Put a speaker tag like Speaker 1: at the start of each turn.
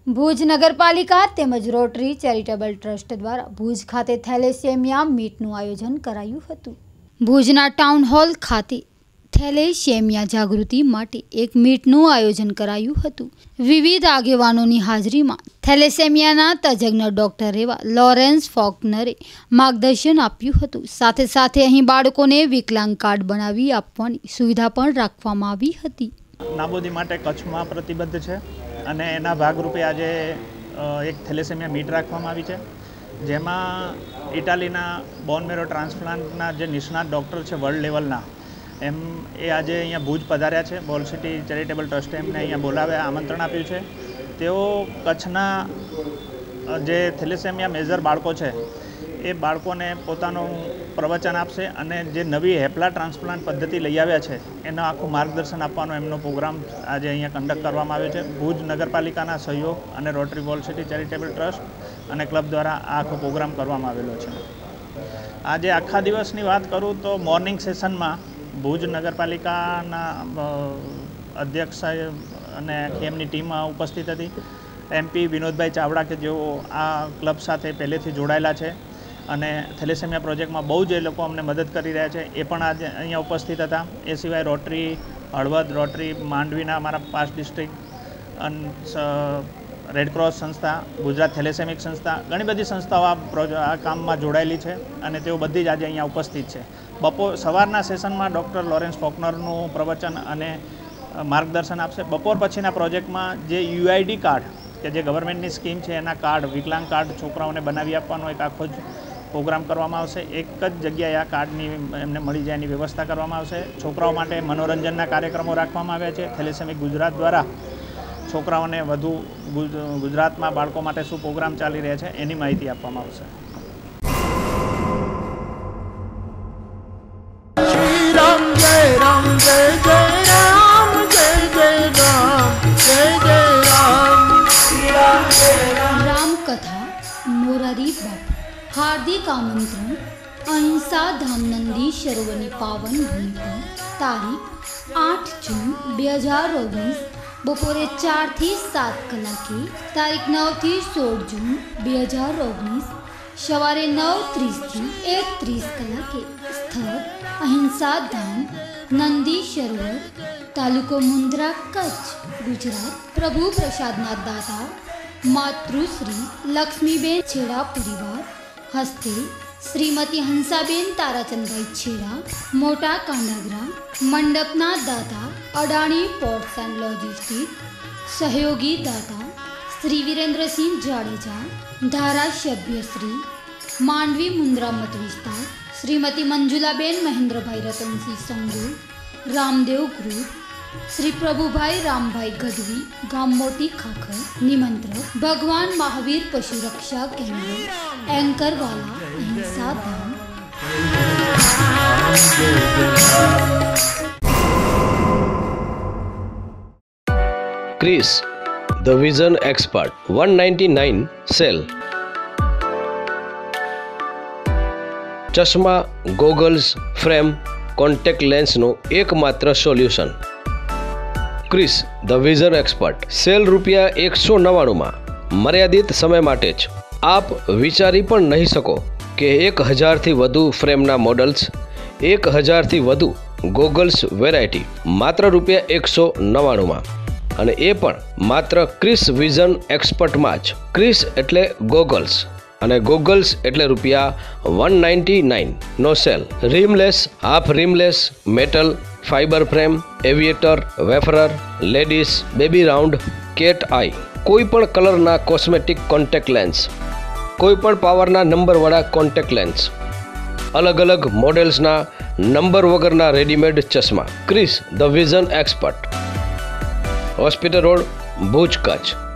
Speaker 1: ભુજ નગરપાલિકા તેમજ rotary charitable trust દ્વારા ભુજ ખાતે થેલેસેમિયા મીટનું આયોજન કરાયું હતું। ભુજના ટાઉન હોલ ખાતે થેલેસેમિયા જાગૃતિ માટે એક મીટનું આયોજન કરાયું હતું। વિવિધ આગેવાનોની હાજરીમાં થેલેસેમિયાના તજજ્ઞ ડોક્ટર એવા લોરેન્સ ફોકનરે માર્ગદર્શન આપ્યું હતું। સાથે સાથે અહીં બાળકોને વિકલાંગ કાર્ડ બનાવી આપવાની સુવિધા પણ રાખવામાં આવી હતી।
Speaker 2: નાબૂદી માટે કચ્છમાં પ્રતિબદ્ધ છે અને એના ભાગરૂપે આજે એક થેલેસેમિયા મીટ રાખવામાં આવી છે, જેમાં ઇટાલીના બોન મેરો ટ્રાન્સપ્લાન્ટના જે નિષ્ણાત ડૉક્ટર છે વર્લ્ડ લેવલના એ આજે અહીંયા ભુજ પધાર્યા છે। બોલ સિટી ચેરિટેબલ ટ્રસ્ટે એમને અહીંયા બોલાવ્યા, આમંત્રણ આપ્યું છે। તેઓ કચ્છના જે થેલેસેમિયા મેજર બાળકો છે એ બાળકોને પોતાનું પ્રવચન આપશે અને જે નવી હેપ્લા ટ્રાન્સપ્લાન્ટ પદ્ધતિ લઈ આવ્યા છે એનો આખું માર્ગદર્શન આપવાનો એમનો પ્રોગ્રામ આજે અહીંયા કન્ડક્ટ કરવામાં આવ્યો છે। ભુજ નગરપાલિકાના સહયોગ અને રોટરી બોલ સિટી ચેરિટેબલ ટ્રસ્ટ અને ક્લબ દ્વારા આ આખો પ્રોગ્રામ કરવામાં આવેલો છે। આજે આખા દિવસની વાત કરું તો મોર્નિંગ સેશનમાં ભુજ નગરપાલિકાના અધ્યક્ષ અને એમની ટીમ ઉપસ્થિત હતી। એમપી વિનોદભાઈ ચાવડા કે જેઓ આ ક્લબ સાથે પહેલેથી જોડાયેલા છે અને થેલેસેમિયા પ્રોજેક્ટમાં બહુ જ એ લોકો અમને મદદ કરી રહ્યા છે, એ પણ આજે અહીંયા ઉપસ્થિત હતા। એ સિવાય રોટરી હળવદ, રોટરી માંડવીના અમારા 5 ડિસ્ટ્રિક્ટ અને રેડક્રોસ સંસ્થા, ગુજરાત થેલેસેમિક સંસ્થા, ઘણી બધી સંસ્થાઓ આ કામમાં જોડાયેલી છે અને તેઓ બધી જ આજે અહીંયા ઉપસ્થિત છે। સવારના સેશનમાં ડૉક્ટર લોરેન્સ ફોકનરનું પ્રવચન અને માર્ગદર્શન આપશે। બપોર પછીના પ્રોજેક્ટમાં જે યુઆઈડી કાર્ડ કે જે ગવર્મેન્ટની સ્કીમ છે એના કાર્ડ, વિકલાંગ કાર્ડ છોકરાઓને બનાવી આપવાનો એક આખો જ પ્રોગ્રામ કરવામાં આવશે। એક જ જગ્યાએ આ કાર્ડની એમને મળી જાય એની વ્યવસ્થા કરવામાં આવશે। છોકરાઓ માટે મનોરંજનના કાર્યક્રમો રાખવામાં આવ્યા છે। થેલેસેમિક ગુજરાત દ્વારા છોકરાઓને વધુ ગુજરાતમાં બાળકો માટે શું પ્રોગ્રામ ચાલી રહ્યા છે એની માહિતી આપવામાં આવશે।
Speaker 1: रामकथा मोरारी बापू हार्दिक आमंत्रण अहिंसा धाम नंदी सरोवरनी पावन भूमि पर तारीख 8 जून 2019 बपोरे 4 થી 7 કલાકે, તારીખ 9 થી 16 જૂન 2019 સવારે 9:30 થી 1:30 કલાકે સ્થળ અહિંસા ધામ નંદી સરોવર, તાલુકો મુન્દ્રા, કચ્છ, ગુજરાત। પ્રભુ પ્રસાદના દાતા માતૃશ્રી લક્ષ્મીબેન છેડા પરિવાર હસ્તે શ્રીમતી હંસાબેન તારાચંદભાઈ છેડા, મોટા કાંડાગરા। મંડપના દાતા અડાણી પોર્ટ્સ એન્ડ લોજિસ્ટિક્સ। સહયોગી દાતા શ્રી વિરેન્દ્રસિંહ જાડેજા। ધારાસભ્ય શ્રી માંડવી મુન્દ્રા મત વિસ્તાર શ્રીમતી મંજુલાબેન મહેન્દ્રભાઈ રતનસિંહ સંગુ। રામદેવ ગ્રુપ શ્રી પ્રભુભાઈ રામભાઈ ગઢવી, ગામ મોટી ખાખર। નિમંત્રક ભગવાન મહાવીર પશુ રક્ષા કેન્દ્ર, એન્કરવાલા, Ahimsa Dham.
Speaker 3: Kris the vision expert 199 sale. ચશ્મા, ગોગલ્સ, ફ્રેમ, કોન્ટેક્ટ લેન્સનું એકમાત્ર solution Kris the vision expert. Sale ₹199 મર્યાદિત સમય માટે જ। આપ વિચારી પણ નહીં શકો કે 1000થી વધુ ફ્રેમના મોડલ્સ, 1000થી વધુ ગોગલ્સ વેરાયટી માત્ર ₹199 અને એ પણ માત્ર ક્રિસ વિઝન એક્સપર્ટમાં જ। ક્રિસ એટલે ગોગલ્સ અને ગોગલ્સ એટલે ₹199 નો sale. Rimless, half rimless, metal, fibre frame, aviator, wayfarer, ladies, baby round, cat eye, કોઈ પણ કલરના કોસ્મેટિક કોન્ટેક્ટ લેન્સ, કોઈ પણ પાવરના નંબરવાળા કોન્ટેક્ટ લેન્સ, અલગ અલગ મોડેલ્સના નંબર વગરના રેડીમેડ ચશ્મા। Kris the vision expert, hospital road, Bhuj, Kutch.